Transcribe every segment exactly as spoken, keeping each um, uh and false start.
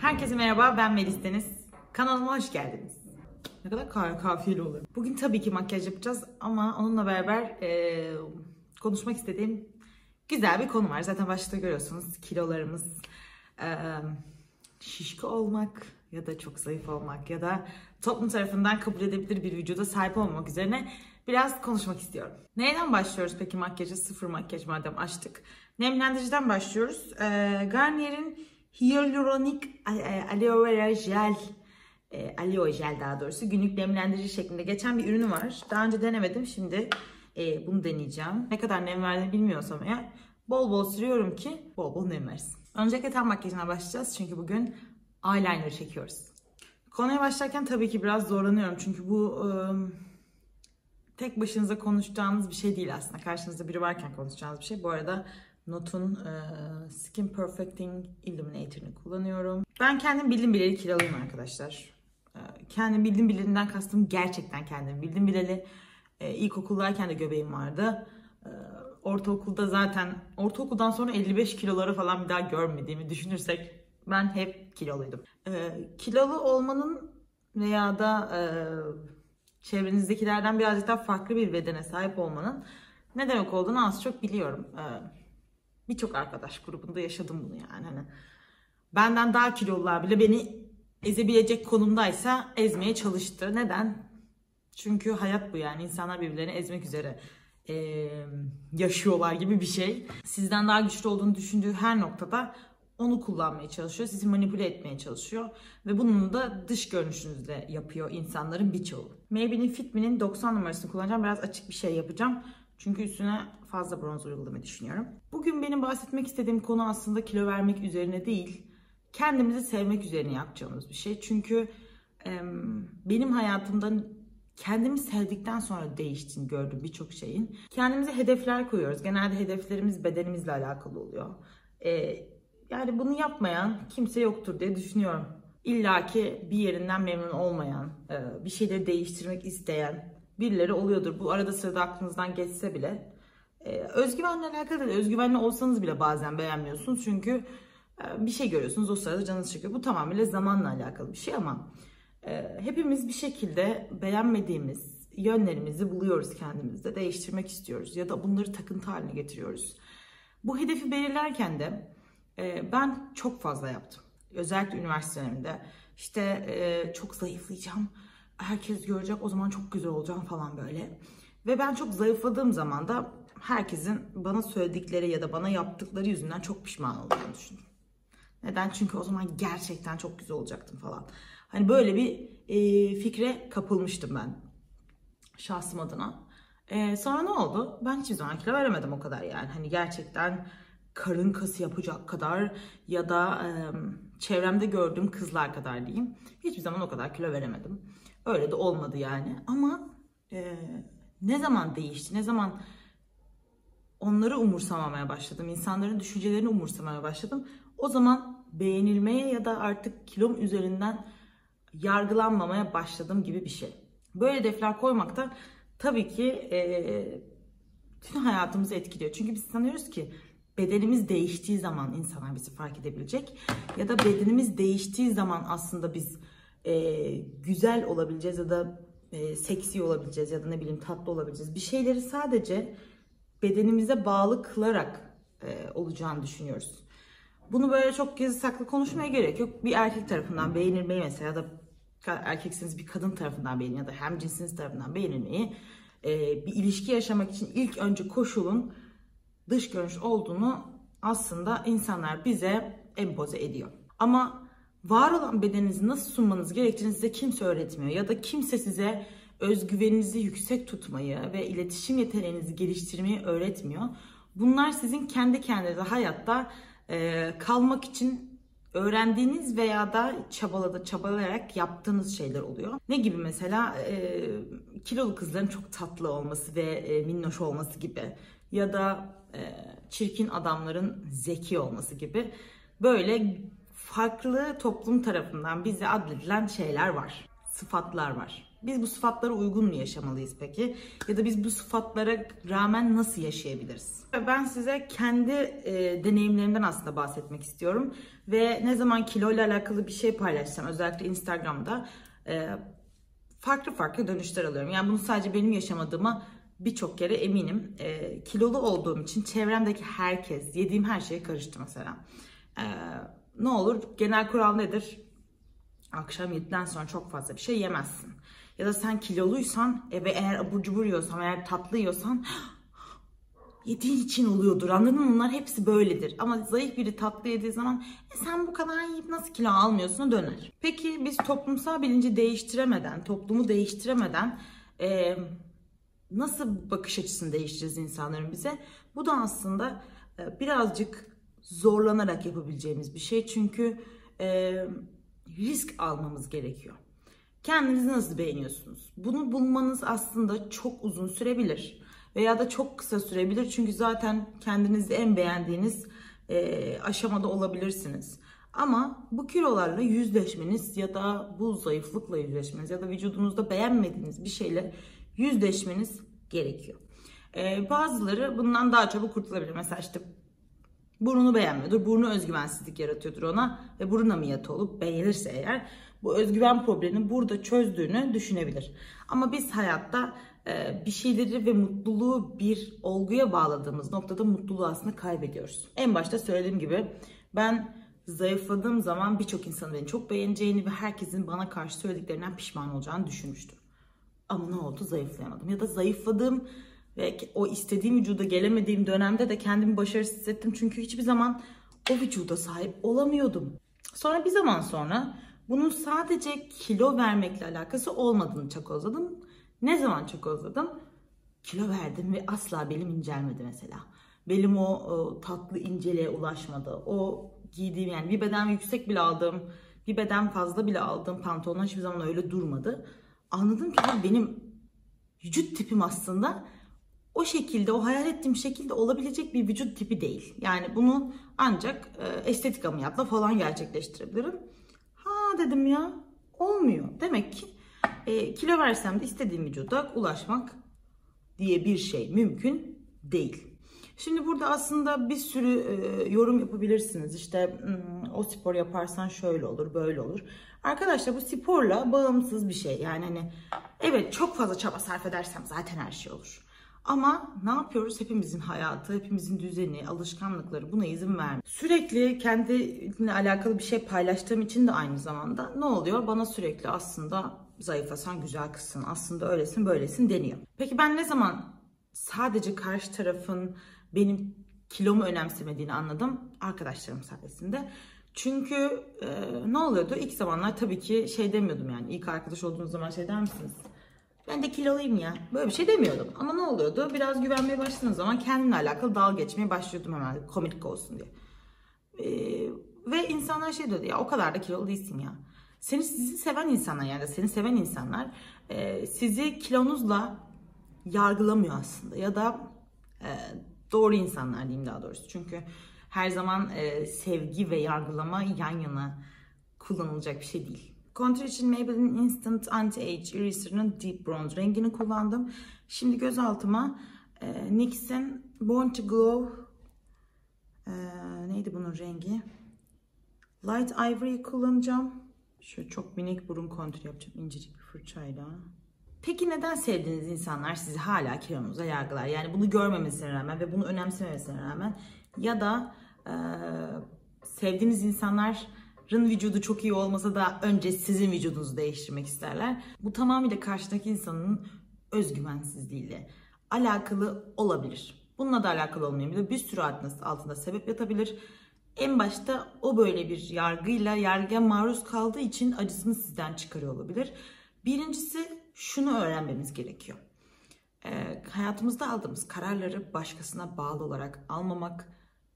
Herkese merhaba, ben Melis Deniz. Kanalıma hoş geldiniz. Ne kadar ka kafiyeli oluyor. Bugün tabii ki makyaj yapacağız ama onunla beraber e, konuşmak istediğim güzel bir konu var. Zaten başta görüyorsunuz kilolarımız, e, şişko olmak ya da çok zayıf olmak ya da toplum tarafından kabul edilebilir bir vücuda sahip olmamak üzerine biraz konuşmak istiyorum. Neyden başlıyoruz peki makyaja? Sıfır makyaj madem açtık. Nemlendiriciden başlıyoruz. E, Garnier'in Hyaluronic Aloe Vera Gel, e, Aloe Gel daha doğrusu günlük nemlendirici şeklinde geçen bir ürünü var. Daha önce denemedim, şimdi e, bunu deneyeceğim. Ne kadar nem verdiğini bilmiyorsam eğer bol bol sürüyorum ki bol bol nem versin. Öncelikle ten makyajına başlayacağız çünkü bugün eyeliner çekiyoruz. Konuya başlarken tabii ki biraz zorlanıyorum çünkü bu ıı, tek başınıza konuşacağınız bir şey değil aslında. Karşınızda biri varken konuşacağınız bir şey. Bu arada Note'un e, Skin Perfecting Illuminator'ını kullanıyorum. Ben kendim bildim bileli kiloluyum arkadaşlar. E, kendim bildim bilelinden kastım gerçekten kendim bildim bileli. E, ilkokuldayken de göbeğim vardı. E, ortaokulda zaten, ortaokuldan sonra elli beş kiloları falan bir daha görmediğimi düşünürsek ben hep kiloluydum. E, kilolu olmanın veya da e, çevrenizdekilerden birazcık daha farklı bir bedene sahip olmanın ne demek olduğunu az çok biliyorum. E, Birçok arkadaş grubunda yaşadım bunu yani. Hani benden daha kilolular bile beni ezebilecek konumdaysa ezmeye çalıştı. Neden? Çünkü hayat bu yani. İnsanlar birbirlerini ezmek üzere e, yaşıyorlar gibi bir şey. Sizden daha güçlü olduğunu düşündüğü her noktada onu kullanmaya çalışıyor. Sizi manipüle etmeye çalışıyor. Ve bunu da dış görünüşünüzle yapıyor insanların birçoğu. Maybelline Fit Me'nin doksan numarasını kullanacağım. Biraz açık bir şey yapacağım. Çünkü üstüne fazla bronz uygulamayı düşünüyorum. Bugün benim bahsetmek istediğim konu aslında kilo vermek üzerine değil, kendimizi sevmek üzerine yapacağımız bir şey. Çünkü e, benim hayatımda kendimi sevdikten sonra değiştiğini gördüm birçok şeyin. Kendimize hedefler koyuyoruz. Genelde hedeflerimiz bedenimizle alakalı oluyor. E, yani bunu yapmayan kimse yoktur diye düşünüyorum. İlla ki bir yerinden memnun olmayan, e, bir şeyleri değiştirmek isteyen birileri oluyordur. Bu arada sırada aklınızdan geçse bile. Ee, özgüvenle alakalı değil. Özgüvenli olsanız bile bazen beğenmiyorsunuz. Çünkü e, bir şey görüyorsunuz, o sırada canınız çekiyor. Bu tamamıyla zamanla alakalı bir şey ama e, hepimiz bir şekilde beğenmediğimiz yönlerimizi buluyoruz kendimizde. Değiştirmek istiyoruz ya da bunları takıntı haline getiriyoruz. Bu hedefi belirlerken de e, ben çok fazla yaptım. Özellikle üniversite döneminde. İşte e, çok zayıflayacağım. Herkes görecek, o zaman çok güzel olacağım falan böyle. Ve ben çok zayıfladığım zaman da herkesin bana söyledikleri ya da bana yaptıkları yüzünden çok pişman olduğunu düşündüm. Neden? Çünkü o zaman gerçekten çok güzel olacaktım falan. Hani böyle bir e, fikre kapılmıştım ben şahsım adına. E, sonra ne oldu? Ben hiçbir zaman kilo veremedim o kadar yani. Hani gerçekten karın kası yapacak kadar ya da e, çevremde gördüğüm kızlar kadar diyeyim. Hiçbir zaman o kadar kilo veremedim. Öyle de olmadı yani. Ama e, ne zaman değişti? Ne zaman onları umursamamaya başladım? İnsanların düşüncelerini umursamaya başladım. O zaman beğenilmeye ya da artık kilom üzerinden yargılanmamaya başladım gibi bir şey. Böyle hedefler koymak da tabii ki e, bütün hayatımızı etkiliyor. Çünkü biz sanıyoruz ki bedenimiz değiştiği zaman insanlar bizi fark edebilecek. Ya da bedenimiz değiştiği zaman aslında biz e, güzel olabileceğiz ya da e, seksi olabileceğiz ya da ne bileyim tatlı olabileceğiz. Bir şeyleri sadece bedenimize bağlı kılarak e, olacağını düşünüyoruz. Bunu böyle çok gizli saklı konuşmaya gerek yok. Bir erkek tarafından beğenilmeyi mesela ya da erkeksiniz bir kadın tarafından beğenilmeyi ya da hem cinsiniz tarafından beğenilmeyi e, bir ilişki yaşamak için ilk önce koşulun dış görünüş olduğunu aslında insanlar bize empoze ediyor. Ama var olan bedeninizi nasıl sunmanız gerektiğini size kimse öğretmiyor. Ya da kimse size özgüveninizi yüksek tutmayı ve iletişim yeteneğinizi geliştirmeyi öğretmiyor. Bunlar sizin kendi kendinize hayatta e, kalmak için öğrendiğiniz veya da çabaladı, çabalayarak yaptığınız şeyler oluyor. Ne gibi mesela e, kilolu kızların çok tatlı olması ve e, minnoş olması gibi ya da e, çirkin adamların zeki olması gibi böyle farklı toplum tarafından bize adledilen şeyler var, sıfatlar var. biz bu sıfatlara uygun mu yaşamalıyız peki? Ya da biz bu sıfatlara rağmen nasıl yaşayabiliriz? Ben size kendi e, deneyimlerimden aslında bahsetmek istiyorum. Ve ne zaman kilo ile alakalı bir şey paylaşsam, özellikle Instagram'da e, farklı farklı dönüşler alıyorum. Yani bunu sadece benim yaşamadığıma birçok kere eminim. E, kilolu olduğum için çevremdeki herkes, yediğim her şeye karıştı mesela. E, ne olur? Genel kural nedir? Akşam yediden sonra çok fazla bir şey yemezsin. Ya da sen kiloluysan ve eğer abur cubur yiyorsan, eğer tatlı yiyorsan yediğin için oluyordur. Anladın mı? Bunlar hepsi böyledir. Ama zayıf biri tatlı yediği zaman e sen bu kadar yiyip nasıl kilo almıyorsun döner. Peki biz toplumsal bilinci değiştiremeden, toplumu değiştiremeden e, nasıl bakış açısını değiştireceğiz insanların bize? Bu da aslında e, birazcık zorlanarak yapabileceğimiz bir şey. Çünkü e, risk almamız gerekiyor. Kendinizi nasıl beğeniyorsunuz? Bunu bulmanız aslında çok uzun sürebilir. Veya da çok kısa sürebilir. Çünkü zaten kendinizi en beğendiğiniz e, aşamada olabilirsiniz. Ama bu kilolarla yüzleşmeniz ya da bu zayıflıkla yüzleşmeniz ya da vücudunuzda beğenmediğiniz bir şeyle yüzleşmeniz gerekiyor. E, bazıları bundan daha çabuk kurtulabilir. Mesela işte burnunu beğenmiyordur. Burnu özgüvensizlik yaratıyordur ona ve burun ameliyatı olup beğenirse eğer bu özgüven problemini burada çözdüğünü düşünebilir. Ama biz hayatta e, bir şeyleri ve mutluluğu bir olguya bağladığımız noktada mutluluğu aslında kaybediyoruz. En başta söylediğim gibi ben zayıfladığım zaman birçok insanın beni çok beğeneceğini ve herkesin bana karşı söylediklerinden pişman olacağını düşünmüştüm. Ama ne oldu? Zayıflayamadım. Ya da zayıfladığım ve o istediğim vücuda gelemediğim dönemde de kendimi başarısız hissettim. Çünkü hiçbir zaman o vücuda sahip olamıyordum. Sonra bir zaman sonra bunun sadece kilo vermekle alakası olmadığını çakozladım. Ne zaman çakozladım? Kilo verdim ve asla belim incelmedi mesela. Belim o, o tatlı inceliğe ulaşmadı. O giydiğim, yani bir beden yüksek bile aldığım, bir beden fazla bile aldığım pantolonlar hiçbir zaman öyle durmadı. Anladım ki benim vücut tipim aslında o şekilde, o hayal ettiğim şekilde olabilecek bir vücut tipi değil. Yani bunu ancak e, estetik ameliyatla falan gerçekleştirebilirim. Ha dedim ya, olmuyor. Demek ki e, kilo versem de istediğim vücuda ulaşmak diye bir şey mümkün değil. Şimdi burada aslında bir sürü e, yorum yapabilirsiniz. İşte o spor yaparsan şöyle olur, böyle olur. Arkadaşlar bu sporla bağımsız bir şey. Yani hani evet, çok fazla çaba sarf edersem zaten her şey olur. Ama ne yapıyoruz? Hepimizin hayatı, hepimizin düzeni, alışkanlıkları buna izin vermiyor. Sürekli kendimle alakalı bir şey paylaştığım için de aynı zamanda ne oluyor? Bana sürekli aslında zayıflasan güzel kızsın, aslında öylesin böylesin deniyor. Peki ben ne zaman sadece karşı tarafın benim kilomu önemsemediğini anladım? Arkadaşlarım sayesinde. Çünkü e, ne oluyordu? İlk zamanlar tabii ki şey demiyordum yani. İlk arkadaş olduğunuz zaman şey der misiniz? Ben de kiloluyum ya. Böyle bir şey demiyordum. Ama ne oluyordu? Biraz güvenmeye başladığım zaman kendimle alakalı dalga geçmeye başlıyordum hemen. Komik olsun diye. Ee, ve insanlar şey diyordu ya, o kadar da kilolu değilsin ya. Seni sizi seven insanlar, yani seni seven insanlar e, sizi kilonuzla yargılamıyor aslında. Ya da e, doğru insanlar diyeyim daha doğrusu. Çünkü her zaman e, sevgi ve yargılama yan yana kullanılacak bir şey değil. Kontür için Maybelline Instant Anti-Age Eraser'ın Deep Bronze rengini kullandım. Şimdi göz altıma e, N Y X'in Born to Glow e, neydi bunun rengi? Light Ivory'yi kullanacağım. Şöyle çok minik burun kontürü yapacağım incecik bir fırçayla. Peki neden sevdiğiniz insanlar sizi hala kilonuza yargılar? Yani bunu görmemesine rağmen ve bunu önemsememesine rağmen ya da e, sevdiğiniz insanlar vücudu çok iyi olmasa da önce sizin vücudunuzu değiştirmek isterler. Bu tamamıyla karşıdaki insanın özgüvensizliğiyle alakalı olabilir. Bununla da alakalı olmayabilir. Bir sürü altında sebep yatabilir. En başta o böyle bir yargıyla, yargıya maruz kaldığı için acısını sizden çıkarıyor olabilir. Birincisi şunu öğrenmemiz gerekiyor. Ee, hayatımızda aldığımız kararları başkasına bağlı olarak almamak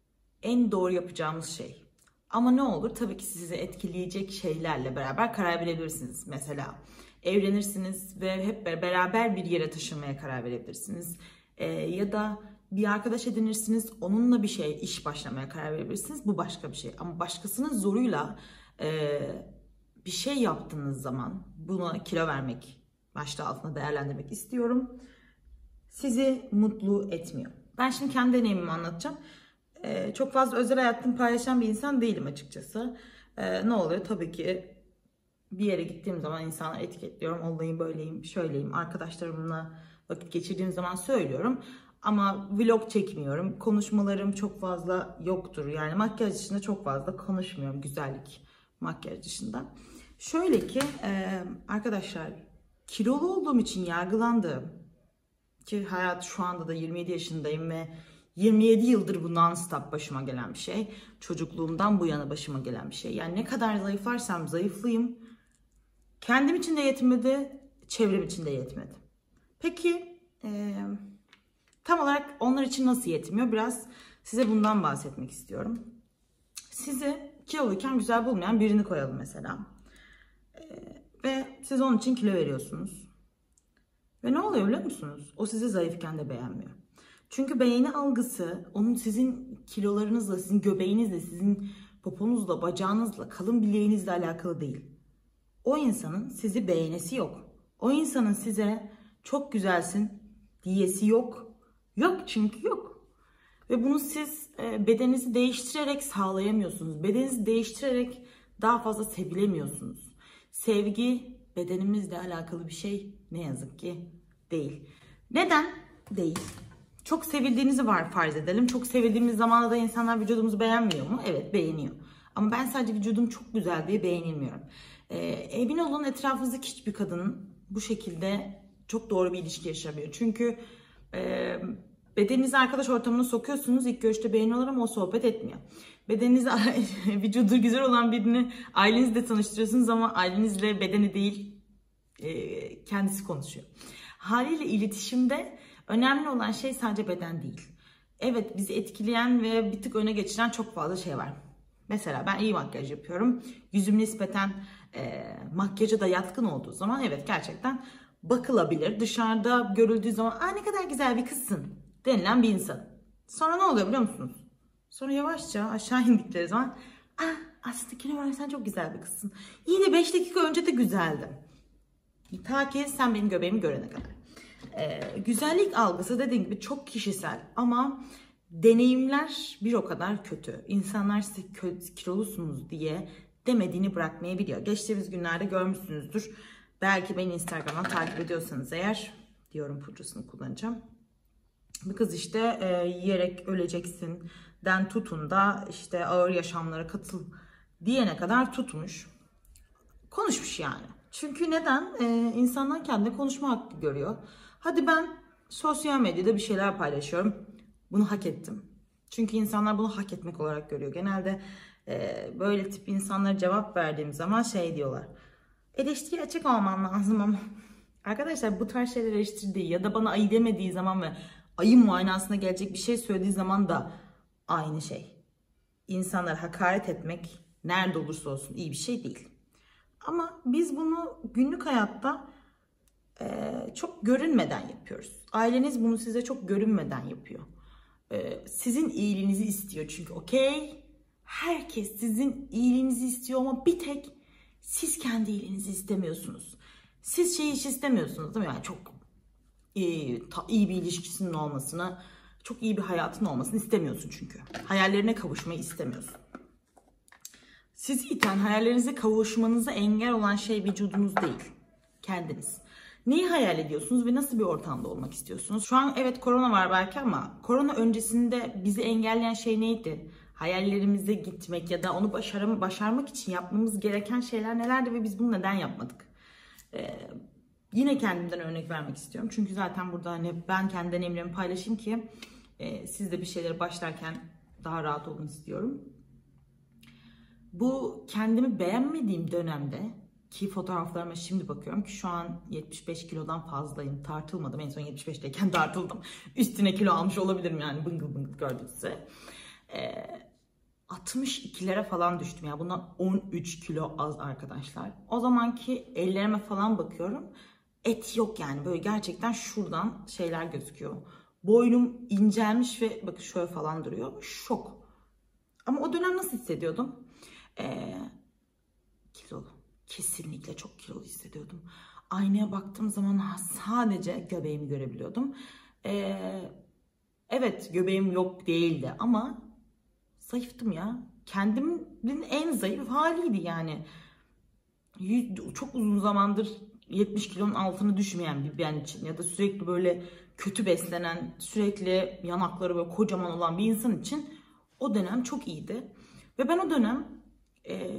en doğru yapacağımız şey. Ama ne olur? Tabii ki sizi etkileyecek şeylerle beraber karar verebilirsiniz. Mesela evlenirsiniz ve hep beraber bir yere taşınmaya karar verebilirsiniz. Ee, ya da bir arkadaş edinirsiniz, onunla bir şey, iş başlamaya karar verebilirsiniz. Bu başka bir şey. Ama başkasının zoruyla e, bir şey yaptığınız zaman, buna kilo vermek başlığı altında değerlendirmek istiyorum. Sizi mutlu etmiyor. Ben şimdi kendi deneyimimi anlatacağım. Ee, çok fazla özel hayatımı paylaşan bir insan değilim açıkçası. Ee, ne oluyor? Tabii ki bir yere gittiğim zaman insanları etiketliyorum. Olayım, böyleyim, şöyleyim. Arkadaşlarımla vakit geçirdiğim zaman söylüyorum. Ama vlog çekmiyorum. Konuşmalarım çok fazla yoktur. Yani makyaj dışında çok fazla konuşmuyorum. Güzellik, makyaj dışında. Şöyle ki e, arkadaşlar, kilolu olduğum için yargılandım. Ki hayat, şu anda da yirmi yedi yaşındayım ve yirmi yedi yıldır bu non-stop başıma gelen bir şey. Çocukluğumdan bu yana başıma gelen bir şey. Yani ne kadar zayıflarsam zayıflayayım, kendim için de yetmedi, çevrem için de yetmedi. Peki e, tam olarak onlar için nasıl yetmiyor? Biraz size bundan bahsetmek istiyorum. Sizi kiloluyken güzel bulmayan birini koyalım mesela. E, ve siz onun için kilo veriyorsunuz. Ve ne oluyor biliyor musunuz? O sizi zayıfken de beğenmiyor. Çünkü beğeni algısı onun sizin kilolarınızla, sizin göbeğinizle, sizin poponuzla, bacağınızla, kalın bileğinizle alakalı değil. O insanın sizi beğenesi yok. O insanın size çok güzelsin diyesi yok. Yok, çünkü yok. Ve bunu siz bedeninizi değiştirerek sağlayamıyorsunuz. Bedeninizi değiştirerek daha fazla sevilemiyorsunuz. Sevgi bedenimizle alakalı bir şey ne yazık ki değil. Neden değil? Çok sevildiğinizi var farz edelim. Çok sevildiğimiz zamanda da insanlar vücudumuzu beğenmiyor mu? Evet, beğeniyor. Ama ben sadece vücudum çok güzel diye beğenilmiyorum. Ee, emin olun, etrafınızdaki hiçbir kadının bu şekilde çok doğru bir ilişki yaşamıyor. Çünkü e, bedeninizi arkadaş ortamına sokuyorsunuz. İlk görüşte beğeniyorlar ama o sohbet etmiyor. Bedeninizi, vücudu güzel olan birini ailenizle tanıştırıyorsunuz ama ailenizle bedeni değil, e, kendisi konuşuyor. Haliyle iletişimde önemli olan şey sadece beden değil. Evet, bizi etkileyen ve bir tık öne geçiren çok fazla şey var. Mesela ben iyi makyaj yapıyorum. Yüzüm nispeten e, makyaja da yatkın olduğu zaman evet, gerçekten bakılabilir. Dışarıda görüldüğü zaman "Aa, ne kadar güzel bir kızsın" denilen bir insan. Sonra ne oluyor biliyor musunuz? Sonra yavaşça aşağı indikleri zaman "Ah, aslında kilo versen çok güzel bir kızsın. İyi de beş dakika önce de güzeldim." Ta ki sen benim göbeğimi görene kadar. Ee, güzellik algısı dediğim gibi çok kişisel ama deneyimler bir o kadar kötü. İnsanlar size kilolusunuz diye demediğini bırakmayabiliyor. Geçtiğimiz günlerde görmüşsünüzdür. Belki beni Instagram'dan takip ediyorsanız eğer, diyorum pudrasını kullanacağım. Bir kız işte e, yiyerek öleceksin den tutun da işte ağır yaşamlara katıl diyene kadar tutmuş. Konuşmuş yani. Çünkü neden? Ee, insanlar kendine konuşma hakkı görüyor. Hadi ben sosyal medyada bir şeyler paylaşıyorum. Bunu hak ettim. Çünkü insanlar bunu hak etmek olarak görüyor. Genelde e, böyle tip insanlara cevap verdiğim zaman şey diyorlar. Eleştiriye açık olman lazım ama. Arkadaşlar, bu tarz şeyler eleştirdiği ya da bana ayı demediği zaman ve ayı muayenasına gelecek bir şey söylediği zaman da aynı şey. İnsanlara hakaret etmek nerede olursa olsun iyi bir şey değil. Ama biz bunu günlük hayatta e, çok görünmeden yapıyoruz. Aileniz bunu size çok görünmeden yapıyor. E, sizin iyiliğinizi istiyor çünkü okey. Herkes sizin iyiliğinizi istiyor ama bir tek siz kendi iyiliğinizi istemiyorsunuz. Siz şeyi hiç istemiyorsunuz değil mi? Yani çok iyi, ta, iyi bir ilişkisinin olmasını, çok iyi bir hayatın olmasını istemiyorsun çünkü. Hayallerine kavuşmayı istemiyorsun. Sizi iten, hayallerinize kavuşmanıza engel olan şey vücudunuz değil, kendiniz. Neyi hayal ediyorsunuz ve nasıl bir ortamda olmak istiyorsunuz? Şu an evet korona var belki ama korona öncesinde bizi engelleyen şey neydi? Hayallerimize gitmek ya da onu başarım, başarmak için yapmamız gereken şeyler nelerdi ve biz bunu neden yapmadık? Ee, yine kendimden örnek vermek istiyorum. Çünkü zaten burada hani ben kendi deneyimlerimi paylaşayım ki e, siz de bir şeyleri başlarken daha rahat olun istiyorum. Bu kendimi beğenmediğim dönemde ki fotoğraflarıma şimdi bakıyorum ki şu an yetmiş beş kilodan fazlayım. Tartılmadım. En son yetmiş beşteyken tartıldım. Üstüne kilo almış olabilirim yani, bıngıl bıngıl gördüğünüzde. Ee, altmış ikilere falan düştüm. Yani bundan on üç kilo az arkadaşlar. O zamanki ellerime falan bakıyorum. Et yok yani. Böyle gerçekten şuradan şeyler gözüküyor. Boynum incelmiş ve bakın şöyle falan duruyor. Şok. Ama o dönem nasıl hissediyordum? Ee, kilolu. Kesinlikle çok kilolu hissediyordum. aynaya baktığım zaman sadece göbeğimi görebiliyordum. Ee, evet, göbeğim yok değildi ama zayıftım ya. Kendimin en zayıf haliydi yani. Çok uzun zamandır yetmiş kilonun altına düşmeyen bir ben için ya da sürekli böyle kötü beslenen, sürekli yanakları böyle kocaman olan bir insan için o dönem çok iyiydi. Ve ben o dönem e,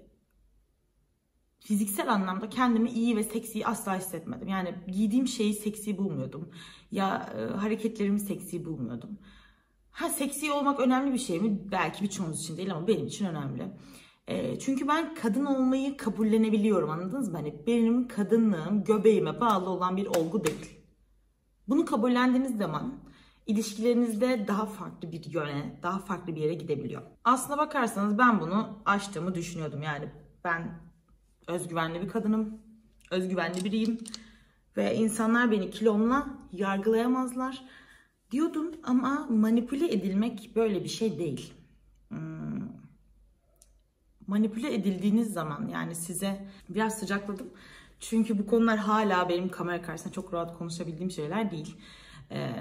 fiziksel anlamda kendimi iyi ve seksi asla hissetmedim. Yani giydiğim şeyi seksi bulmuyordum. Ya e, hareketlerimi seksi bulmuyordum. Ha, seksi olmak önemli bir şey mi? Belki birçoğunuz için değil ama benim için önemli. E, çünkü ben kadın olmayı kabullenebiliyorum, anladınız mı? Hani benim kadınlığım göbeğime bağlı olan bir olgu değil. Bunu kabullendiğiniz zaman ilişkilerinizde daha farklı bir yöne, daha farklı bir yere gidebiliyor. Aslına bakarsanız ben bunu aştığımı düşünüyordum. Yani ben özgüvenli bir kadınım, özgüvenli biriyim ve insanlar beni kilomla yargılayamazlar diyordum ama manipüle edilmek böyle bir şey değil. Hmm. Manipüle edildiğiniz zaman, yani size biraz sıcakladım. Çünkü bu konular hala benim kamera karşısında çok rahat konuşabildiğim şeyler değil. Ee,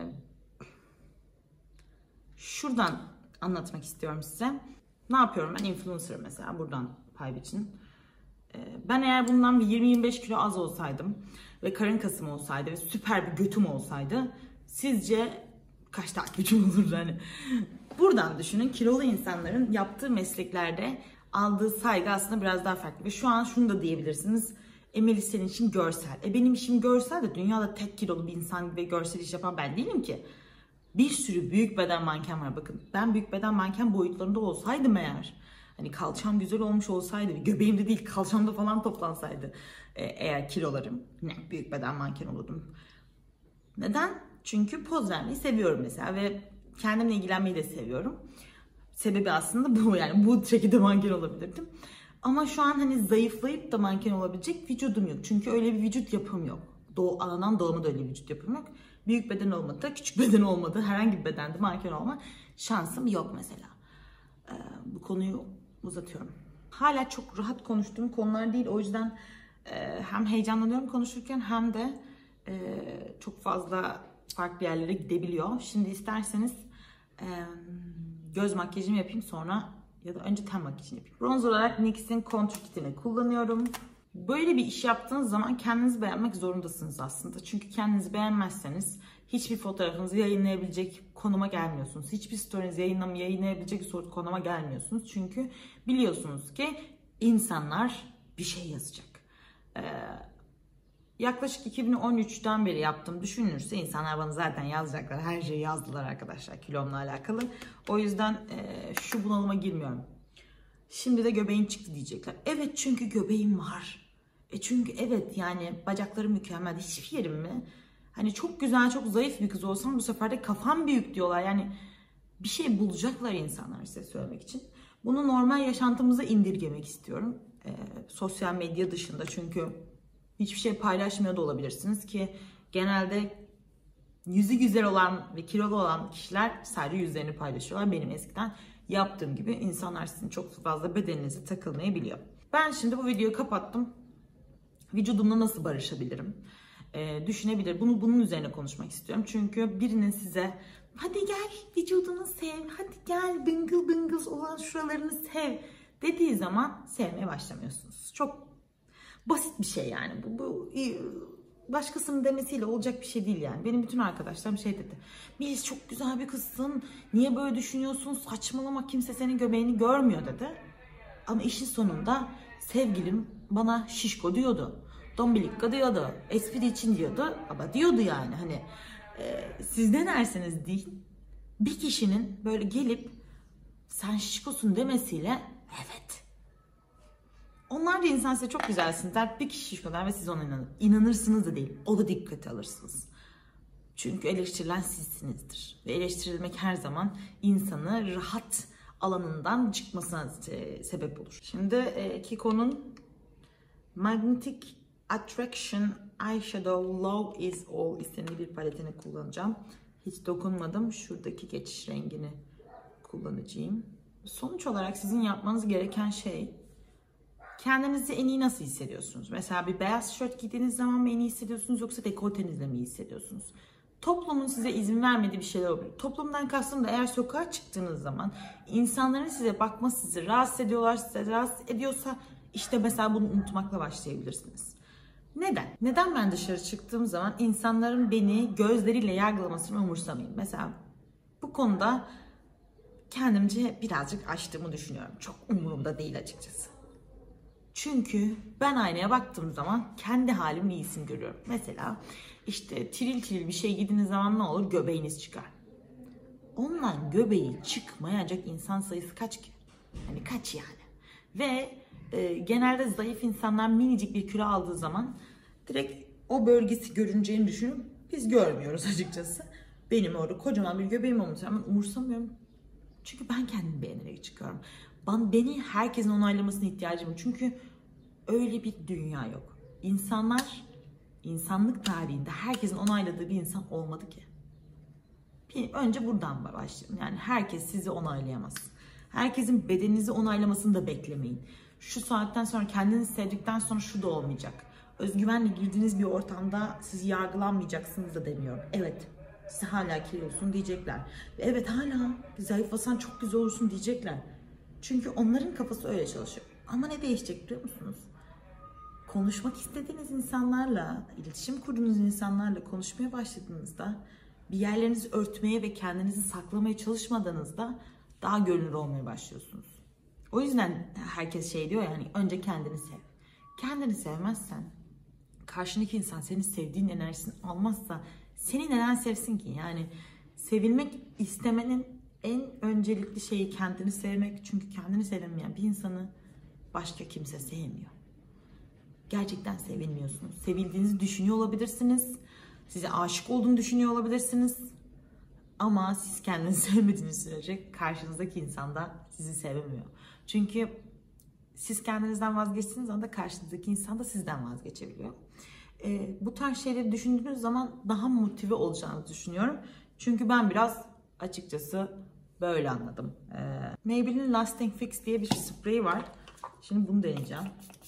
şuradan anlatmak istiyorum size. Ne yapıyorum ben? Influencer mesela, buradan pay biçin. Ee, ben eğer bundan bir yirmi yirmi beş kilo az olsaydım ve karın kasım olsaydı ve süper bir götüm olsaydı sizce kaç takipçim olurdu hani? Buradan düşünün, kilolu insanların yaptığı mesleklerde aldığı saygı aslında biraz daha farklı. Ve şu an şunu da diyebilirsiniz. Emeli senin için görsel. E benim işim görsel de dünyada tek kilolu bir insan gibi görsel iş yapan ben değilim ki. Bir sürü büyük beden manken var bakın. Ben büyük beden manken boyutlarında olsaydım eğer, hani kalçam güzel olmuş olsaydı, göbeğimde değil kalçamda falan toplansaydı e, eğer kilolarım, ne büyük beden manken olurdum. Neden? Çünkü poz vermeyi seviyorum mesela ve kendimle ilgilenmeyi de seviyorum. Sebebi aslında bu, yani bu şekilde manken olabilirdim. Ama şu an hani zayıflayıp da manken olabilecek vücudum yok. Çünkü öyle bir vücut yapım yok. Doğu, anadan doğma da öyle bir vücut yapım yok. Büyük beden olmadı da küçük beden olmadı. Herhangi bir bedende manken olma şansım yok mesela. Ee, bu konuyu uzatıyorum. Hala çok rahat konuştuğum konular değil. O yüzden e, hem heyecanlanıyorum konuşurken hem de e, çok fazla farklı yerlere gidebiliyor. Şimdi isterseniz e, göz makyajımı yapayım sonra ya da önce ten makyajını yapayım. Bronz olarak N Y X'in Contour Kit'ini kullanıyorum. Böyle bir iş yaptığınız zaman kendinizi beğenmek zorundasınız aslında. Çünkü kendinizi beğenmezseniz hiçbir fotoğrafınızı yayınlayabilecek konuma gelmiyorsunuz. Hiçbir story'nizi yayınlam yayınlayabilecek konuma gelmiyorsunuz. Çünkü biliyorsunuz ki insanlar bir şey yazacak. Ee, yaklaşık iki bin on üçten beri yaptım düşünülürse insanlar bana zaten yazacaklar. Her şeyi yazdılar arkadaşlar kilomla alakalı. O yüzden e, şu bunalıma girmiyorum. Şimdi de göbeğin çıktı diyecekler. Evet, çünkü göbeğim var. E çünkü evet, yani bacaklarım mükemmel. Hiçbir yerim mi? Hani çok güzel, çok zayıf bir kız olsam bu sefer de kafam büyük diyorlar. Yani bir şey bulacaklar insanlar size söylemek için. Bunu normal yaşantımıza indirgemek istiyorum. E, sosyal medya dışında, çünkü hiçbir şey paylaşmıyor da olabilirsiniz ki genelde yüzü güzel olan ve kilolu olan kişiler sadece yüzlerini paylaşıyorlar. Benim eskiden yaptığım gibi insanlar sizin çok fazla bedeninize takılmayabiliyor. Ben şimdi bu videoyu kapattım. Vücudumla nasıl barışabilirim? Ee, düşünebilir. Bunu bunun üzerine konuşmak istiyorum. Çünkü birinin size hadi gel vücudunu sev, hadi gel bıngıl bıngıl olan şuralarını sev dediği zaman sevmeye başlamıyorsunuz. Çok basit bir şey yani. Bu, bu başkasının demesiyle olacak bir şey değil yani. Benim bütün arkadaşlarım şey dedi. Melis çok güzel bir kızsın. Niye böyle düşünüyorsun? Saçmalama, kimse senin göbeğini görmüyor dedi. Ama işin sonunda sevgilim bana şişko diyordu. Dombilikka diyordu. Espri için diyordu. Ama diyordu yani hani e, siz ne derseniz deyin. Bir kişinin böyle gelip sen şişkosun demesiyle evet. Onlar da insan size çok güzelsin der. Bir kişi şişko der ve siz ona inanır. İnanırsınız da değil. O da dikkate alırsınız. Çünkü eleştirilen sizsinizdir. Ve eleştirilmek her zaman insanı rahat alanından çıkmasına sebep olur. Şimdi e, Kiko'nun Magnetic Attraction Eyeshadow Love Is All isimli bir paletini kullanacağım. Hiç dokunmadım. Şuradaki geçiş rengini kullanacağım. Sonuç olarak sizin yapmanız gereken şey Kendinizi en iyi nasıl hissediyorsunuz? Mesela bir beyaz tişört giydiğiniz zaman mı en iyi hissediyorsunuz yoksa dekoltenizle mi iyi hissediyorsunuz? Toplumun size izin vermediği bir şeyler olabilir. Toplumdan kastım da eğer sokağa çıktığınız zaman insanların size bakması sizi rahatsız ediyorlar, size rahatsız ediyorsa işte mesela bunu unutmakla başlayabilirsiniz. Neden? Neden ben dışarı çıktığım zaman insanların beni gözleriyle yargılamasını umursamayayım? Mesela bu konuda kendimce birazcık açtığımı düşünüyorum. Çok umurumda değil açıkçası. Çünkü ben aynaya baktığım zaman kendi halimin iyisini görüyorum. Mesela işte tiril tiril bir şey giydiğiniz zaman ne olur? Göbeğiniz çıkar. Ondan göbeği çıkmayacak insan sayısı kaç ki? Hani kaç yani? Ve e, genelde zayıf insanlar minicik bir kilo aldığı zaman direkt o bölgesi görüneceğini düşünüp biz görmüyoruz açıkçası. Benim orada kocaman bir göbeğim olmuş ama umursamıyorum. Çünkü ben kendimi beğenerek çıkıyorum. Ben, beni herkesin onaylamasına ihtiyacım var. Çünkü öyle bir dünya yok. İnsanlar, insanlık tarihinde herkesin onayladığı bir insan olmadı ki. Bir, önce buradan başlayalım. Yani herkes sizi onaylayamaz. Herkesin bedeninizi onaylamasını da beklemeyin. Şu saatten sonra kendinizi sevdikten sonra şu da olmayacak. Özgüvenle girdiğiniz bir ortamda siz yargılanmayacaksınız da demiyorum. Evet, size hala kilolusun diyecekler. Evet, hala zayıflasan çok güzel olursun diyecekler. Çünkü onların kafası öyle çalışıyor. Ama ne değişecek biliyor musunuz? Konuşmak istediğiniz insanlarla, iletişim kurduğunuz insanlarla konuşmaya başladığınızda, bir yerlerinizi örtmeye ve kendinizi saklamaya çalışmadığınızda daha görünür olmaya başlıyorsunuz. O yüzden herkes şey diyor ya, hani önce kendini sev. Kendini sevmezsen, karşındaki insan senin sevdiğin enerjisini almazsa seni neden sevsin ki? Yani sevilmek istemenin en öncelikli şeyi kendini sevmek. Çünkü kendini sevmeyen bir insanı başka kimse sevmiyor. Gerçekten sevilmiyorsunuz. Sevildiğinizi düşünüyor olabilirsiniz. Size aşık olduğunu düşünüyor olabilirsiniz. Ama siz kendinizi sevmediğiniz sürece karşınızdaki insan da sizi sevemiyor. Çünkü siz kendinizden vazgeçtiğiniz anda karşınızdaki insan da sizden vazgeçebiliyor. Ee, bu tarz şeyleri düşündüğünüz zaman daha motive olacağınızı düşünüyorum. Çünkü ben biraz açıkçası böyle anladım. Ee, Maybelline Lasting Fix diye bir sprey var. Şimdi bunu deneyeceğim.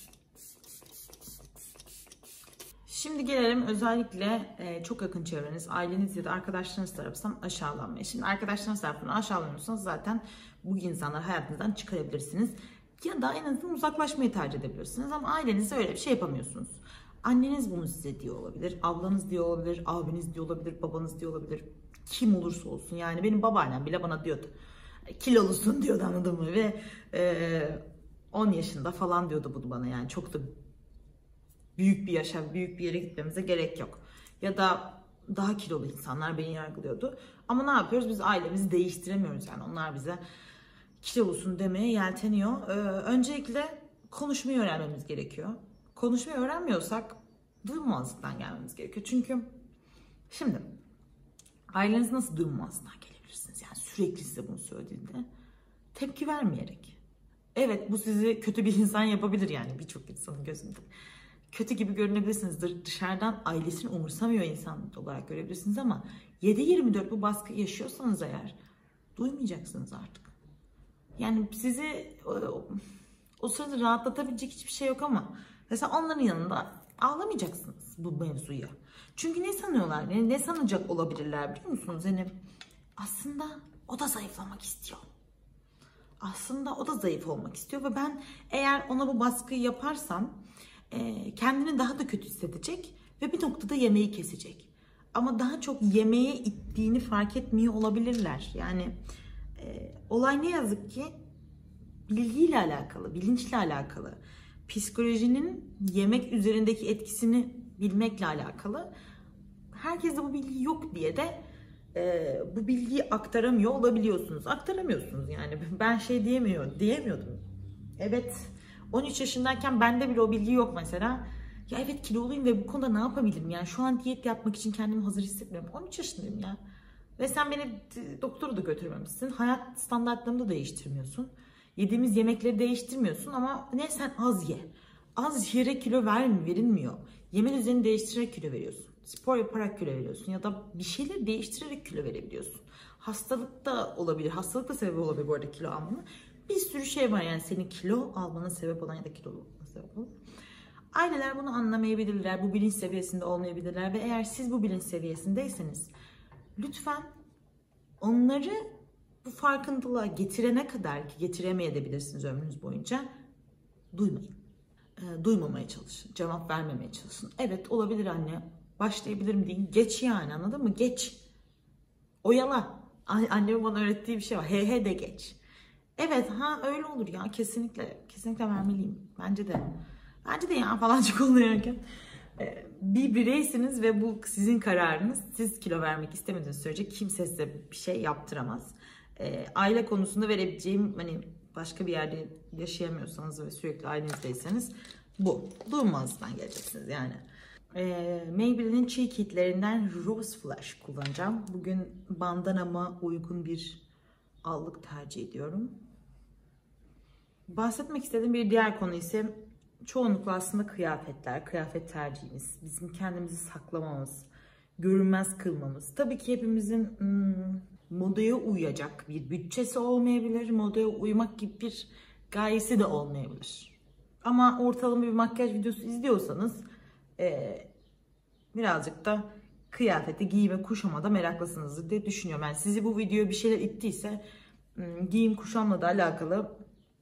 Şimdi gelelim özellikle e, çok yakın çevreniz, aileniz ya da arkadaşlarınız tarafından aşağılanmaya. Şimdi arkadaşlarınız tarafından aşağılanıyorsanız zaten bu insanları hayatınızdan çıkarabilirsiniz. Ya da en azından uzaklaşmayı tercih edebilirsiniz. Ama ailenizde öyle bir şey yapamıyorsunuz. Anneniz bunu size diyor olabilir, ablanız diyor olabilir, abiniz diyor olabilir, babanız diyor olabilir. Kim olursa olsun. Yani benim babaannem bile bana diyordu. Kilolusun diyordu, anladın mı? Ve e, on yaşında falan diyordu bunu bana. Yani çok da büyük bir yaşa, büyük bir yere gitmemize gerek yok. Ya da daha kilolu insanlar beni yargılıyordu. Ama ne yapıyoruz? Biz ailemizi değiştiremiyoruz. Yani onlar bize kilolusun demeye yelteniyor. Ee, öncelikle konuşmayı öğrenmemiz gerekiyor. Konuşmayı öğrenmiyorsak duymazlıktan gelmemiz gerekiyor. Çünkü şimdi aileniz nasıl duymazlıktan gelebilirsiniz? Yani sürekli size bunu söylediğinde tepki vermeyerek. Evet, bu sizi kötü bir insan yapabilir yani birçok insanın gözünde. Kötü gibi görünebilirsiniz. Dışarıdan ailesini umursamıyor insan olarak görebilirsiniz ama yedi yirmi dört bu baskı yaşıyorsanız eğer duymayacaksınız artık. Yani sizi o, o sırada rahatlatabilecek hiçbir şey yok ama mesela onların yanında ağlamayacaksınız bu mevzuya. Çünkü ne sanıyorlar? Ne, ne sanacak olabilirler biliyor musunuz? Yani aslında o da zayıflamak istiyor. Aslında o da zayıf olmak istiyor ve ben eğer ona bu baskıyı yaparsam kendini daha da kötü hissedecek ve bir noktada yemeği kesecek. Ama daha çok yemeğe ittiğini fark etmiyor olabilirler. Yani e, olay ne yazık ki bilgiyle alakalı, bilinçle alakalı. Psikolojinin yemek üzerindeki etkisini bilmekle alakalı. Herkeste bu bilgi yok diye de e, bu bilgiyi aktaramıyor olabiliyorsunuz. Aktaramıyorsunuz yani. Ben şey diyemiyor, diyemiyordum. Evet. on üç yaşındayken bende bile o bilgi yok mesela. Ya evet, kiloluyum ve bu konuda ne yapabilirim? Yani şu an diyet yapmak için kendimi hazır hissetmiyorum. on üç yaşındayım ya. Ve sen beni doktora da götürmemişsin. Hayat standartlarını da değiştirmiyorsun. Yediğimiz yemekleri değiştirmiyorsun ama ne, sen az ye. Az yere kilo ver, verilmiyor. Yeme düzenini değiştirerek kilo veriyorsun. Spor yaparak kilo veriyorsun ya da bir şeyleri değiştirerek kilo verebiliyorsun. Hastalık da olabilir. Hastalık da sebebi olabilir bu arada kilo almanın. Bir sürü şey var yani senin kilo almana sebep olan ya da kilo olmana sebep olan. Aileler bunu anlamayabilirler, bu bilinç seviyesinde olmayabilirler ve eğer siz bu bilinç seviyesindeyseniz lütfen onları bu farkındalığa getirene kadar ki getiremeyebilirsiniz ömrünüz boyunca duymayın. E, duymamaya çalışın, cevap vermemeye çalışın. Evet olabilir anne, başlayabilirim deyin. Geç yani, anladın mı? Geç. Oyala. Annemin bana öğrettiği bir şey var. He he de geç. Evet ha öyle olur ya, kesinlikle kesinlikle vermeliyim. Bence de. Bence de ya falancık oluyorken. E, bir bireysiniz ve bu sizin kararınız. Siz kilo vermek istemediğiniz sürece kimse size bir şey yaptıramaz. E, aile konusunda verebileceğim, hani başka bir yerde yaşayamıyorsanız ve sürekli ailenizdeyseniz bu. Durmazdan geleceksiniz yani. E, Maybelline'in Cheek Kitlerinden Rose Flash kullanacağım. Bugün bandanama uygun bir allık tercih ediyorum. Bahsetmek istediğim bir diğer konu ise çoğunlukla aslında kıyafetler, kıyafet tercihimiz, bizim kendimizi saklamamız, görünmez kılmamız. Tabii ki hepimizin hmm, modaya uyacak bir bütçesi olmayabilir, modaya uymak gibi bir gayesi de olmayabilir. Ama ortalama bir makyaj videosu izliyorsanız e, birazcık da kıyafeti, giyime, kuşamada meraklısınızdır diye düşünüyorum. Yani sizi bu videoya bir şeyler ittiyse giyim, kuşamla da alakalı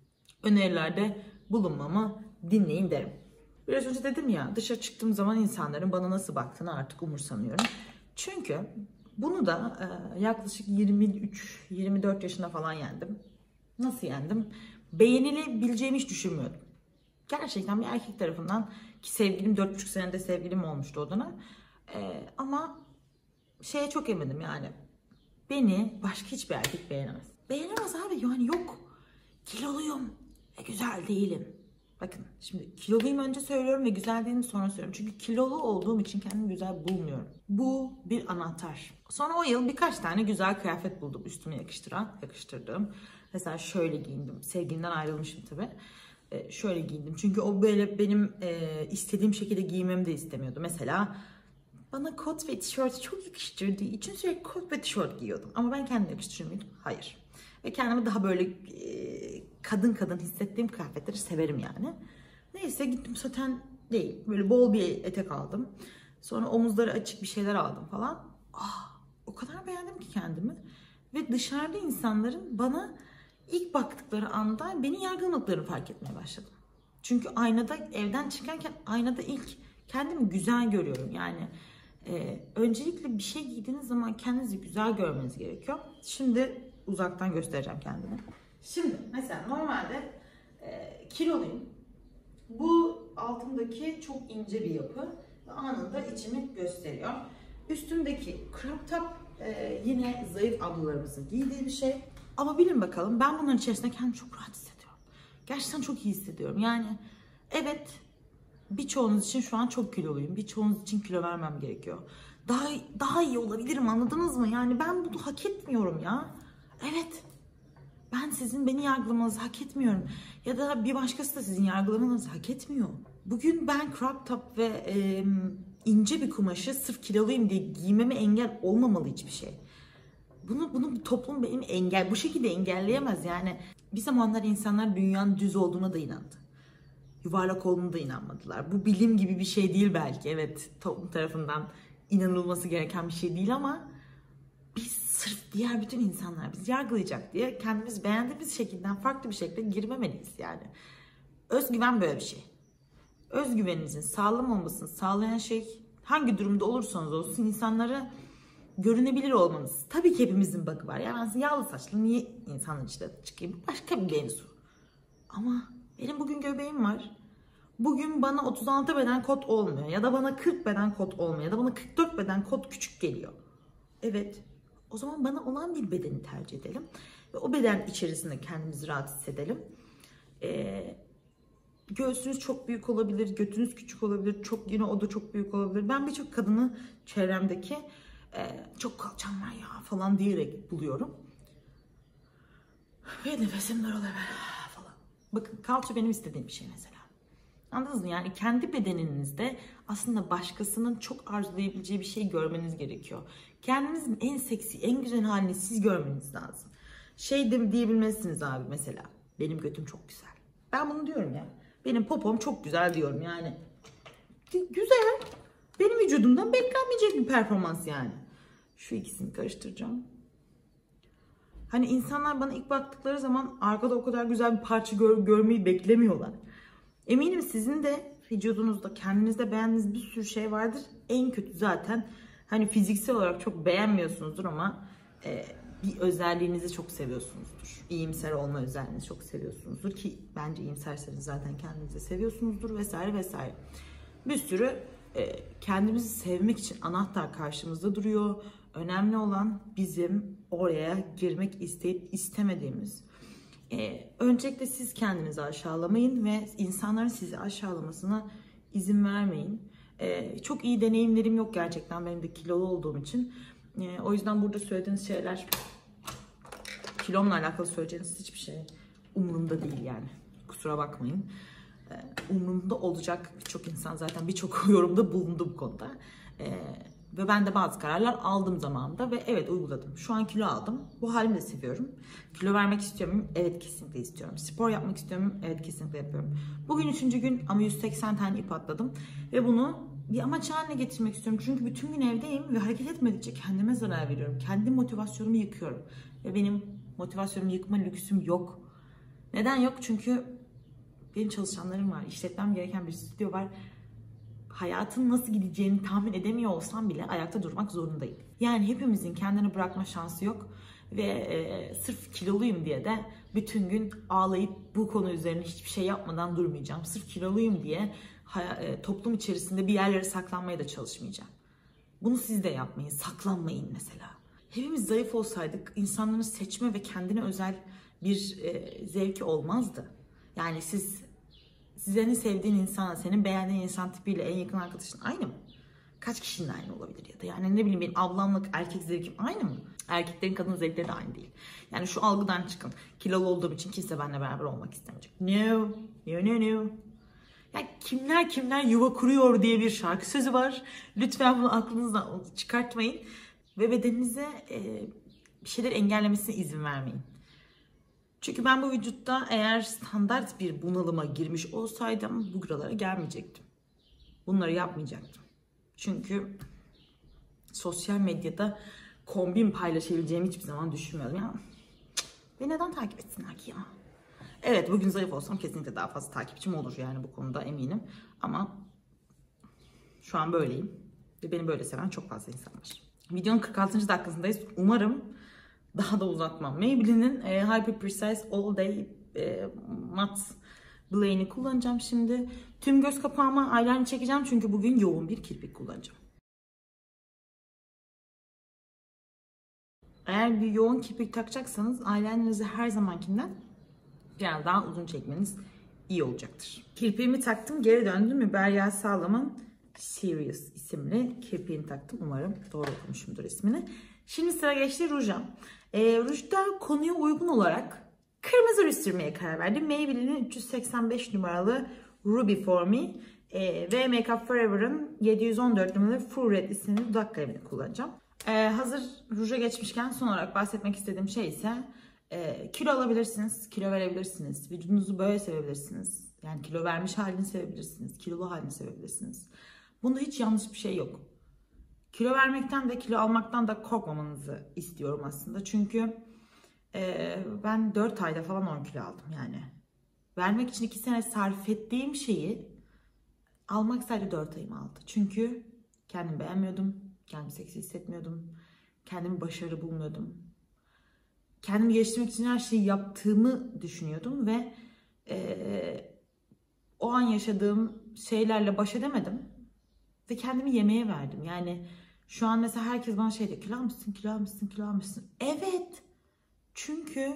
önerilerde bulunmamı dinleyin derim. Biraz önce dedim ya, dışarı çıktığım zaman insanların bana nasıl baktığını artık umursamıyorum. Çünkü bunu da e, yaklaşık yirmi üç yirmi dört yaşında falan yendim. Nasıl yendim? Beğenilebileceğimi hiç düşünmüyordum. Gerçekten bir erkek tarafından, ki sevgilim dört buçuk senede sevgilim olmuştu o dönem. E, ama şeye çok eminim yani. Beni başka hiçbir erkek beğenemez. Beğenemez abi, yani yok. Kiloluyum ve güzel değilim. Bakın şimdi kiloluyum önce söylüyorum ve güzel değilim sonra söylüyorum. Çünkü kilolu olduğum için kendimi güzel bulmuyorum. Bu bir anahtar. Sonra o yıl birkaç tane güzel kıyafet buldum üstüme yakıştıran, yakıştırdığım. Mesela şöyle giyindim. Sevgilimden ayrılmışım tabii. Ee, şöyle giyindim. Çünkü o böyle benim e, istediğim şekilde giymemi de istemiyordu. Mesela bana kot ve tişört çok yakıştırdığı için sürekli kot ve tişört giyiyordum. Ama ben kendime yakıştırıyor muydum? Hayır. Ve kendimi daha böyle e, kadın kadın hissettiğim kıyafetleri severim yani. Neyse gittim, saten değil, böyle bol bir etek aldım. Sonra omuzları açık bir şeyler aldım falan. Ah, o kadar beğendim ki kendimi. Ve dışarıda insanların bana ilk baktıkları anda beni yargılamadıklarını fark etmeye başladım. Çünkü aynada, evden çıkarken aynada ilk kendimi güzel görüyorum. Yani e, öncelikle bir şey giydiğiniz zaman kendinizi güzel görmeniz gerekiyor. Şimdi uzaktan göstereceğim kendimi. Şimdi mesela normalde e, kiloluyum. Bu altımdaki çok ince bir yapı ve anında içimi gösteriyor. Üstümdeki crop top e, yine zayıf ablalarımızın giydiği bir şey. Ama bilin bakalım, ben bunların içerisinde kendimi çok rahat hissediyorum. Gerçekten çok iyi hissediyorum. Yani evet, birçoğunuz için şu an çok kiloluyum. Birçoğunuz için kilo vermem gerekiyor. Daha daha iyi olabilirim, anladınız mı? Yani ben bunu hak etmiyorum ya. Evet. Ben sizin beni yargılamanızı hak etmiyorum. Ya da bir başkası da sizin yargılamanızı hak etmiyor. Bugün ben crop top ve e, ince bir kumaşı sırf kiloluyum diye giymeme engel olmamalı hiçbir şey. Bunu bunu toplum benim engel bu şekilde engelleyemez yani. Bir zamanlar insanlar dünyanın düz olduğuna da inandı. Yuvarlak olduğuna da inanmadılar. Bu bilim gibi bir şey değil belki. Evet, toplum tarafından inanılması gereken bir şey değil ama biz sırf diğer bütün insanlar bizi yargılayacak diye kendimiz beğendiğimiz şekilden farklı bir şekilde girmemeliyiz yani. Özgüven böyle bir şey. Özgüveninizin sağlam olmasını sağlayan şey, hangi durumda olursanız olsun insanlara görünebilir olmanız. Tabii ki hepimizin bug'ı var. Ya ben yağlı saçlı niye insanların içine çıkayım? Başka bir mevzu. Ama benim bugün göbeğim var. Bugün bana otuz altı beden kot olmuyor. Ya da bana kırk beden kot olmuyor. Ya da bana kırk dört beden kot küçük geliyor. Evet. O zaman bana olan bir bedeni tercih edelim. Ve o beden içerisinde kendimizi rahat hissedelim. Ee, göğsünüz çok büyük olabilir, götünüz küçük olabilir, çok yine o da çok büyük olabilir. Ben birçok kadını çevremdeki e, çok kalçam var ya falan diyerek buluyorum. Ve nefesim daralıyor falan. Bakın, kalça benim istediğim bir şey mesela. Anladınız mı? Yani kendi bedeninizde aslında başkasının çok arzulayabileceği bir şey görmeniz gerekiyor. Kendinizin en seksi, en güzel halini siz görmeniz lazım. Şey de diyebilmezsiniz abi mesela. benim götüm çok güzel. Ben bunu diyorum ya. Benim popom çok güzel diyorum yani. Güzel. Benim vücudumdan beklenmeyecek bir performans yani. Şu ikisini karıştıracağım. Hani insanlar bana ilk baktıkları zaman arkada o kadar güzel bir parça gör, görmeyi beklemiyorlar. Eminim sizin de vücudunuzda, kendinizde beğendiğiniz bir sürü şey vardır. En kötü zaten hani fiziksel olarak çok beğenmiyorsunuzdur ama e, bir özelliğinizi çok seviyorsunuzdur. İyimser olma özelliğinizi çok seviyorsunuzdur ki bence iyimserseniz zaten kendinizi seviyorsunuzdur vesaire vesaire. Bir sürü e, kendimizi sevmek için anahtar karşımızda duruyor. Önemli olan bizim oraya girmek isteyip istemediğimiz. Ee, öncelikle siz kendinizi aşağılamayın ve insanların sizi aşağılamasına izin vermeyin. Ee, çok iyi deneyimlerim yok gerçekten benim de kilolu olduğum için. Ee, o yüzden burada söylediğiniz şeyler, kilomla alakalı söyleyeceğiniz hiçbir şey umurumda değil yani. Kusura bakmayın. Ee, umurumda olacak birçok insan zaten birçok yorumda bulundu bu konuda. Ee, Ve ben de bazı kararlar aldım zamanında ve evet uyguladım. Şu an kilo aldım. Bu halimi de seviyorum. Kilo vermek istiyor muyum? Evet kesinlikle istiyorum. Spor yapmak istiyor muyum? Evet kesinlikle yapıyorum. Bugün üçüncü gün ama yüz seksen tane ip atladım. Ve bunu bir amaç haline getirmek istiyorum. Çünkü bütün gün evdeyim ve hareket etmedikçe kendime zarar veriyorum. Kendi motivasyonumu yıkıyorum. Ve benim motivasyonumu yıkma lüksüm yok. Neden yok? Çünkü benim çalışanlarım var. İşletmem gereken bir stüdyo var. Hayatın nasıl gideceğini tahmin edemiyor olsam bile ayakta durmak zorundayım. Yani hepimizin kendini bırakma şansı yok ve e, sırf kiloluyum diye de bütün gün ağlayıp bu konu üzerine hiçbir şey yapmadan durmayacağım. Sırf kiloluyum diye e, toplum içerisinde bir yerlere saklanmaya da çalışmayacağım. Bunu siz de yapmayın, saklanmayın mesela. Hepimiz zayıf olsaydık insanların seçme ve kendine özel bir e, zevki olmazdı. Yani siz Senin sevdiğin insanla, senin beğendiğin insan tipiyle en yakın arkadaşın aynı mı? Kaç kişinin aynı olabilir ya da yani ne bileyim benim ablamlık erkek zevkim aynı mı? Erkeklerin kadın zevkleri de aynı değil. Yani şu algıdan çıkın. Kilolu olduğum için kimse benimle beraber olmak istemeyecek. No, no, no, no. Ya kimler kimler yuva kuruyor diye bir şarkı sözü var. Lütfen bunu aklınızdan çıkartmayın. Ve bedeninize e, bir şeyler engellemesine izin vermeyin. Çünkü ben bu vücutta eğer standart bir bunalıma girmiş olsaydım buralara gelmeyecektim. Bunları yapmayacaktım. Çünkü sosyal medyada kombin paylaşabileceğimi hiçbir zaman düşünmüyordum. Ya, ve neden takip etsinler ki ya? Evet bugün zayıf olsam kesinlikle daha fazla takipçim olur yani bu konuda eminim. Ama şu an böyleyim. Ve beni böyle seven çok fazla insan var. Videonun kırk altıncı dakikasındayız. Umarım daha da uzatmam. Maybelline'in e, Hyper Precise All Day e, Matte Blay'ini kullanacağım şimdi. Tüm göz kapağıma eyeliner çekeceğim çünkü bugün yoğun bir kirpik kullanacağım. Eğer bir yoğun kirpik takacaksanız eyelinerinizi her zamankinden biraz daha uzun çekmeniz iyi olacaktır. Kirpiğimi taktım, geri döndüm. Müberya Sağlam'ın Serious isimli kirpiğini taktım. Umarım doğru okumuşumdur ismini. Şimdi sıra geçti ruja. E, rujda konuya uygun olarak kırmızı ruj sürmeye karar verdim. Maybelline'in üç yüz seksen beş numaralı Ruby For Me e, ve Make Up Forever'ın yedi yüz on dört numaralı Full Red isimli dudak kalemini kullanacağım. E, hazır ruja geçmişken son olarak bahsetmek istediğim şey ise e, kilo alabilirsiniz, kilo verebilirsiniz, vücudunuzu böyle sevebilirsiniz. Yani kilo vermiş halini sevebilirsiniz, kilolu halini sevebilirsiniz. Bunda hiç yanlış bir şey yok. Kilo vermekten de kilo almaktan da korkmamanızı istiyorum aslında. Çünkü e, ben dört ayda falan on kilo aldım yani. Vermek için iki sene sarf ettiğim şeyi almak sadece dört ayımı aldı. Çünkü kendimi beğenmiyordum, kendimi seksi hissetmiyordum, kendimi başarılı bulmuyordum. Kendimi geliştirmek için her şeyi yaptığımı düşünüyordum ve e, o an yaşadığım şeylerle baş edemedim. Ve kendimi yemeğe verdim. Yani şu an mesela herkes bana şey diyor. Kilo almışsın, kilo almışsın, kilo almışsın. Evet. Çünkü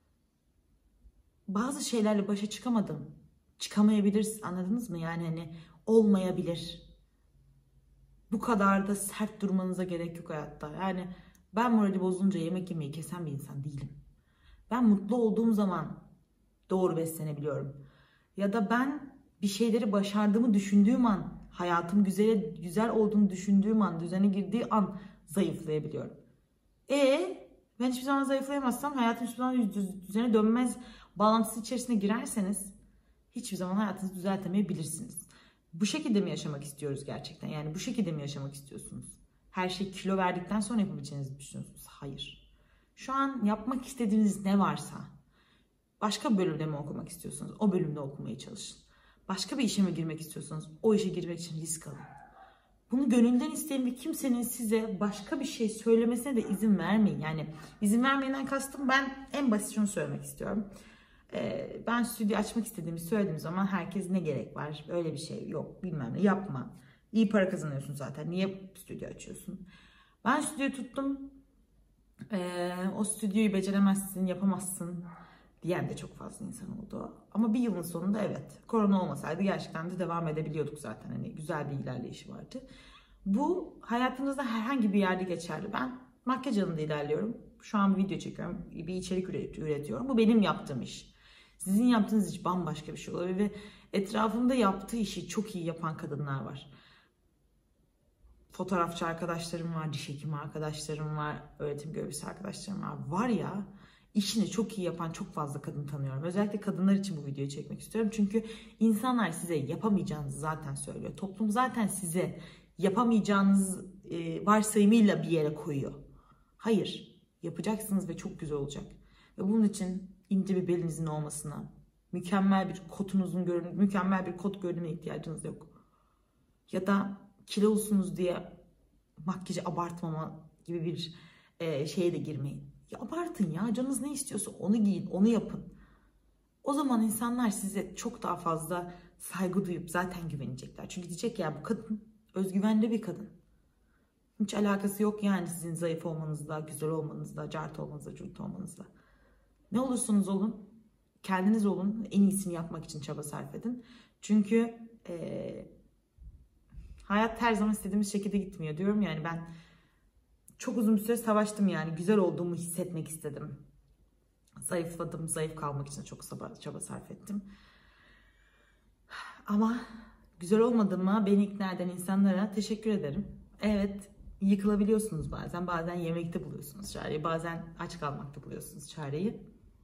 bazı şeylerle başa çıkamadım. Çıkamayabiliriz. Anladınız mı? Yani hani olmayabilir. Bu kadar da sert durmanıza gerek yok hayatta. Yani ben morali bozulunca yemek yemeyi kesen bir insan değilim. Ben mutlu olduğum zaman doğru beslenebiliyorum. Ya da ben bir şeyleri başardığımı düşündüğüm an, hayatım güzel, güzel olduğunu düşündüğüm an, düzene girdiği an zayıflayabiliyorum. E ben hiçbir zaman zayıflayamazsam hayatım hiçbir zaman düzene dönmez. bağlantısı içerisine girerseniz hiçbir zaman hayatınızı düzeltemeyebilirsiniz. Bu şekilde mi yaşamak istiyoruz gerçekten? Yani bu şekilde mi yaşamak istiyorsunuz? Her şey kilo verdikten sonra yapabileceğinizi düşünüyorsunuz. Hayır. Şu an yapmak istediğiniz ne varsa, başka bir bölümde mi okumak istiyorsunuz? O bölümde okumaya çalışın. Başka bir işe mi girmek istiyorsanız o işe girmek için risk alın. Bunu gönülden isteyin ve kimsenin size başka bir şey söylemesine de izin vermeyin. Yani izin vermeyenden kastım, ben en basit şunu söylemek istiyorum. Ee, ben stüdyo açmak istediğimi söylediğim zaman herkes ne gerek var? Öyle bir şey yok, bilmem ne, yapma. İyi para kazanıyorsun zaten. Niye stüdyo açıyorsun? Ben stüdyo tuttum. Ee, o stüdyoyu beceremezsin, yapamazsın diyen de çok fazla insan oldu. Ama bir yılın sonunda evet, korona olmasaydı gerçekten de devam edebiliyorduk zaten. Hani güzel bir ilerleyişi vardı. Bu hayatınızda herhangi bir yerde geçerli. Ben makyaj alanında ilerliyorum. Şu an bir video çekiyorum, bir içerik üretiyorum. Bu benim yaptığım iş. Sizin yaptığınız iş bambaşka bir şey olabilir ve etrafımda yaptığı işi çok iyi yapan kadınlar var. Fotoğrafçı arkadaşlarım var, diş hekimi arkadaşlarım var, öğretim görevlisi arkadaşlarım var. Var ya, işini çok iyi yapan çok fazla kadın tanıyorum. Özellikle kadınlar için bu videoyu çekmek istiyorum. Çünkü insanlar size yapamayacağınızı zaten söylüyor. Toplum zaten size yapamayacağınız e, varsayımıyla bir yere koyuyor. Hayır, yapacaksınız ve çok güzel olacak. Ve bunun için ince bir belinizin olmasına, mükemmel bir kotunuzun görün, mükemmel bir kot görünüme ihtiyacınız yok. Ya da kilolusunuz diye makyajı abartmama gibi bir e, şeye de girmeyin. Ya abartın ya, canınız ne istiyorsa onu giyin, onu yapın. O zaman insanlar size çok daha fazla saygı duyup zaten güvenecekler. Çünkü diyecek ya, bu kadın özgüvenli bir kadın. Hiç alakası yok yani sizin zayıf olmanızla, güzel olmanızla, cart olmanızla, cürt olmanızla. Ne olursunuz olun, kendiniz olun, en iyisini yapmak için çaba sarf edin. Çünkü e, hayat her zaman istediğimiz şekilde gitmiyor diyorum. Yani ben çok uzun bir süre savaştım yani. Güzel olduğumu hissetmek istedim. Zayıfladım, zayıf kalmak için çok çaba sarf ettim. Ama güzel olmadığıma beni ikna eden insanlara teşekkür ederim. Evet, yıkılabiliyorsunuz bazen. Bazen yemekte buluyorsunuz çareyi. Bazen aç kalmakta buluyorsunuz çareyi.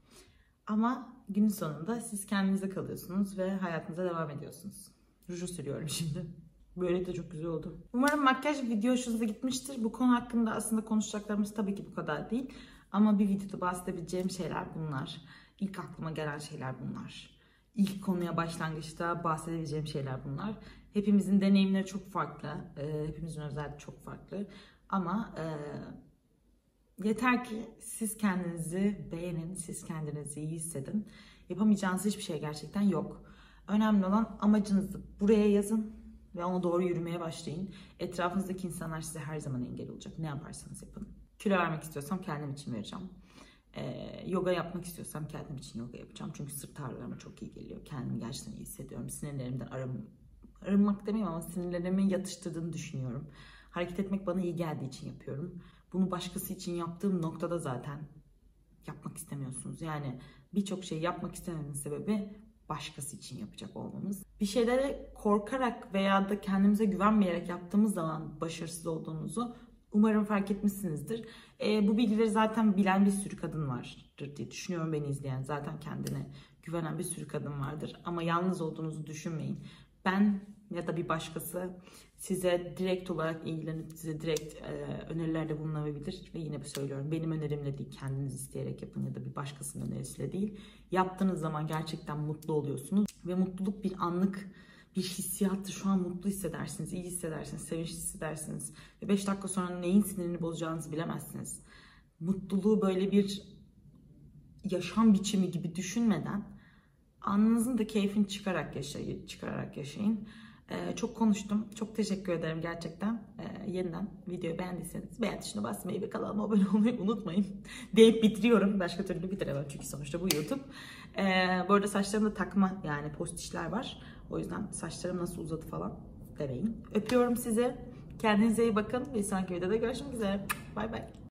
Ama günün sonunda siz kendinize kalıyorsunuz ve hayatınıza devam ediyorsunuz. Ruju sürüyorum şimdi. Böyle de çok güzel oldu. Umarım makyaj video hoşunuza gitmiştir. Bu konu hakkında aslında konuşacaklarımız tabii ki bu kadar değil. Ama bir videoda bahsedebileceğim şeyler bunlar. İlk aklıma gelen şeyler bunlar. İlk konuya başlangıçta bahsedebileceğim şeyler bunlar. Hepimizin deneyimleri çok farklı. E, hepimizin özelliği çok farklı. Ama e, yeter ki siz kendinizi beğenin, siz kendinizi iyi hissedin. Yapamayacağınız hiçbir şey gerçekten yok. Önemli olan amacınızı buraya yazın ve ona doğru yürümeye başlayın. Etrafınızdaki insanlar size her zaman engel olacak. Ne yaparsanız yapın. Kilo vermek istiyorsam kendim için vereceğim. Ee, yoga yapmak istiyorsam kendim için yoga yapacağım. Çünkü sırt ağrılarıma çok iyi geliyor. Kendimi gerçekten iyi hissediyorum. Sinirlerimden arın, arınmak demeyeyim ama sinirlerimi yatıştırdığını düşünüyorum. Hareket etmek bana iyi geldiği için yapıyorum. Bunu başkası için yaptığım noktada zaten yapmak istemiyorsunuz. Yani birçok şey yapmak istememenin sebebi başkası için yapacak olmamız. Bir şeylere korkarak veya da kendimize güvenmeyerek yaptığımız zaman başarısız olduğumuzu umarım fark etmişsinizdir. E, bu bilgileri zaten bilen bir sürü kadın vardır diye düşünüyorum, beni izleyen. Zaten kendine güvenen bir sürü kadın vardır. Ama yalnız olduğunuzu düşünmeyin. Ben ya da bir başkası size direkt olarak ilgilenip size direkt e, önerilerde bulunabilir. Ve yine söylüyorum, benim önerimle değil, kendiniz isteyerek yapın ya da bir başkasının önerisiyle değil. Yaptığınız zaman gerçekten mutlu oluyorsunuz. Ve mutluluk bir anlık bir hissiyattır. Şu an mutlu hissedersiniz, iyi hissedersiniz, sevinçli hissedersiniz. Ve beş dakika sonra neyin sinirini bozacağınızı bilemezsiniz. Mutluluğu böyle bir yaşam biçimi gibi düşünmeden anınızın da keyfini çıkarak yaşayın. Çıkararak yaşayın. Ee, çok konuştum. Çok teşekkür ederim gerçekten. Ee, yeniden videoyu beğendiyseniz beğen tuşuna basmayı ve kanalıma abone olmayı unutmayın. Deyip bitiriyorum. Başka türlü bitiremem çünkü sonuçta bu YouTube. Ee, bu arada saçlarımda takma yani postişler var. O yüzden saçlarım nasıl uzadı falan demeyin. Öpüyorum sizi. Kendinize iyi bakın. Bir sonraki videoda görüşmek üzere. Bay bay.